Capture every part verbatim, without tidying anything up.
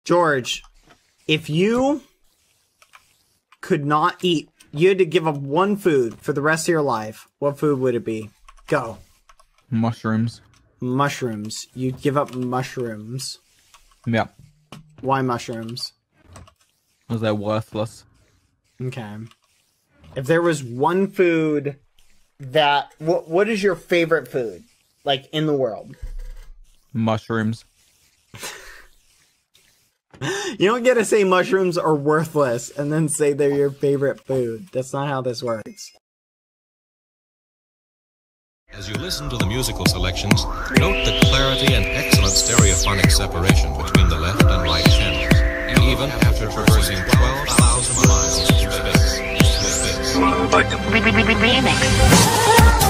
George, if you could not eat, you had to give up one food for the rest of your life, what food would it be? Go. Mushrooms. Mushrooms. You'd give up mushrooms. Yeah. Why mushrooms? Because they're worthless. Okay. If there was one food that... What, what is your favorite food? Like, in the world? Mushrooms. You don't get to say mushrooms are worthless and then say they're your favorite food. That's not how this works. As you listen to the musical selections, note the clarity and excellent stereophonic separation between the left and right channels, even after traversing twelve thousand miles through space. Remix.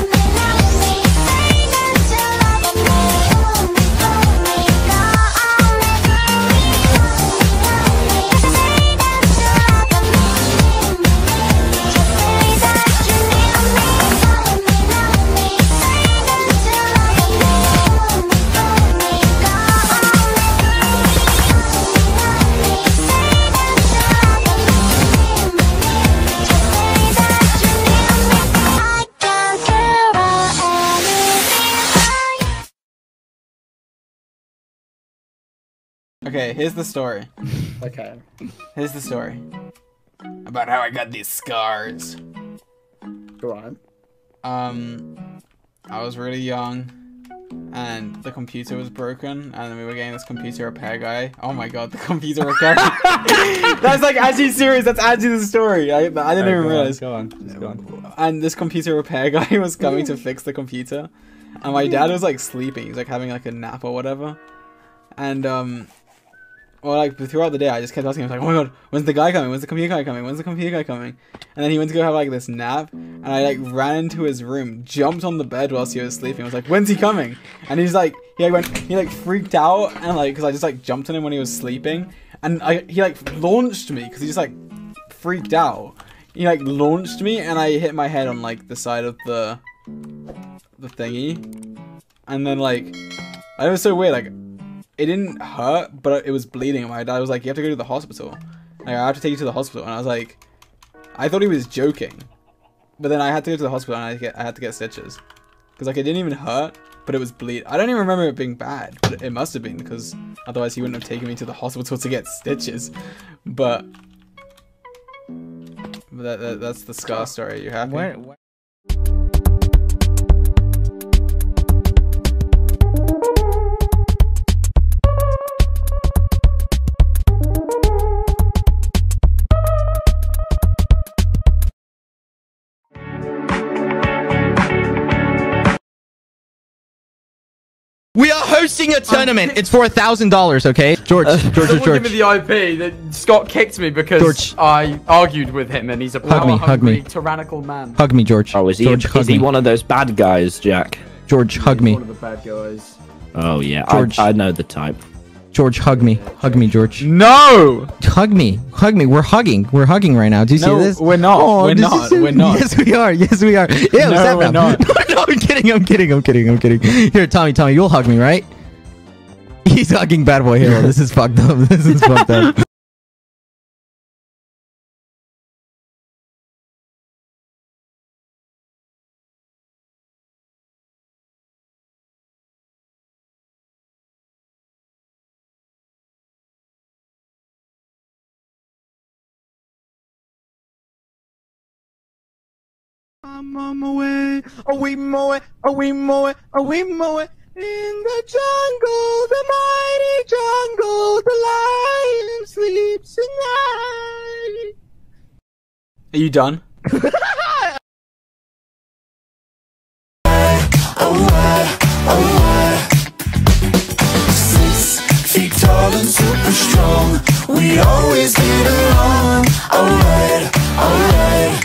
Okay, here's the story. Okay. Here's the story. About how I got these scars. Go on. Um, I was really young, and the computer was broken, and we were getting this computer repair guy. Oh my god, the computer repair guy. That's like actually serious, that's actually the story. I, I didn't oh, even realize. Go on, just go on. And this computer repair guy was coming to fix the computer, and my dad was like sleeping. He was like having like a nap or whatever. And um... well, like, throughout the day, I just kept asking him, like, oh my god, when's the guy coming? When's the computer guy coming? When's the computer guy coming? And then he went to go have, like, this nap, and I, like, ran into his room, jumped on the bed whilst he was sleeping. I was like, when's he coming? And he's like, he, like, went, he, like, freaked out, and, like, because I just, like, jumped on him when he was sleeping. And I, he, like, launched me, because he just, like, freaked out. He, like, launched me, and I hit my head on, like, the side of the, the thingy. And then, like, it was so weird, like, it didn't hurt, but it was bleeding. My dad was like, you have to go to the hospital. Like, I have to take you to the hospital. And I was like, I thought he was joking. But then I had to go to the hospital and I, get, I had to get stitches. Because, like, it didn't even hurt, but it was bleed. I don't even remember it being bad, but it must have been, because otherwise he wouldn't have taken me to the hospital to get stitches. But, but that, that, that's the scar story. You happy? Where, where We are hosting a tournament. It's for a thousand dollars, okay? George, uh, George, George, George. Give me the I P. Then Scott kicked me because George. I argued with him, and he's a power-hungry, tyrannical man. Hug me, George. Oh, is he? George, a, is he one of those bad guys, Jack? George, hug he's me. One of the bad guys. Oh yeah, George. I, I know the type. George, hug me. Hug me, George. No! Hug me. Hug me. We're hugging. We're hugging right now. Do you no, see this? We're not. Oh, we're not. We're not. Yes, we are. Yes, we are. Yeah, no, we're not. No, no, I'm kidding. I'm kidding. I'm kidding. I'm kidding. Here, Tommy, Tommy, you'll hug me, right? He's hugging Bad Boy Halo. This is fucked up. This is fucked up. I'm on my way, oh we mow it, oh we mow it, oh we mow it. In the jungle, the mighty jungle, the lion sleeps at night. Are you done? Alright, alright. Six feet tall and super strong, we always get along. Alright, alright.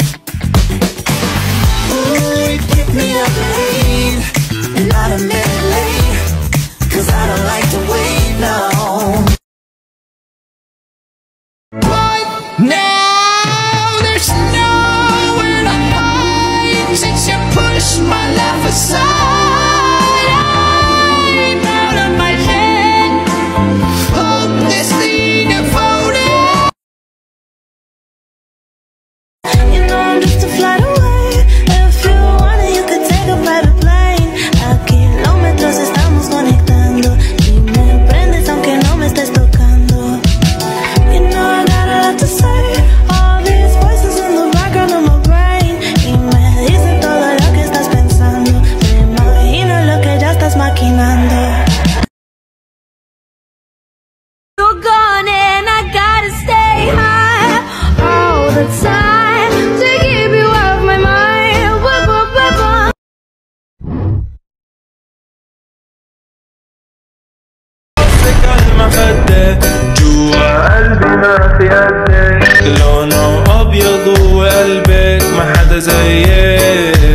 Ooh, you keep me up late, not a minute late, cause I don't like to wait now. But now there's nowhere to hide, since you pushed my life aside. I'm out of my head, hopelessly قده جوا قلبي ما في قدك لونه ابيض وقلبك ما حدا زيك